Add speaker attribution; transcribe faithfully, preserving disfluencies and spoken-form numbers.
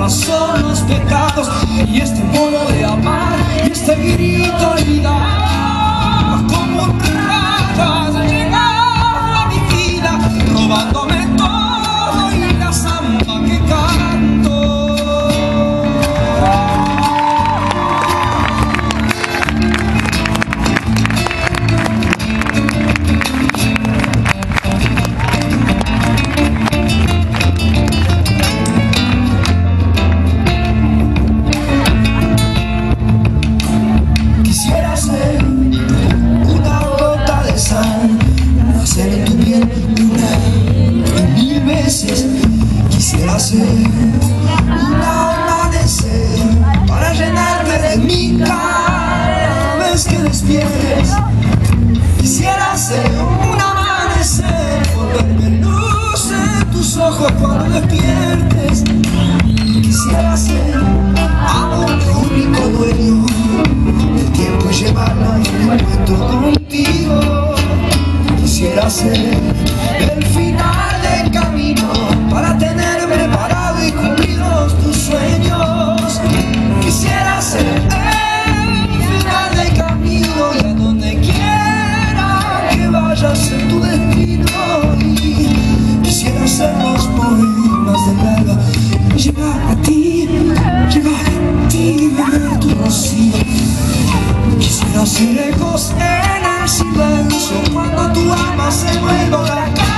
Speaker 1: son los pecados y este modo de amar y este grito olvidar. Como un rayo has llegado a mi vida, robándome todo y la samba que canto. Quisiera ser una gota de sal, nacer en tu piel una y mil veces. Quisiera ser un amanecer para llenarte de mí cada vez que despiertes. Quisiera ser un amanecer, volverme luz en tus ojos cuando despiertes. Quisiera ser amor, único dueño del tiempo y llevarla en el momento contigo. Quisiera ser el final del camino para tener preparado y cumplidos tus sueños. Quisiera ser el final del camino y a donde quiera que vayas en tu destino. Y quisiera ser los poemas del alba y llegar a ti, llegar a ti, beber tu rocío. Quisiera ser ecos en el silencio cuando tu alma se vuelva la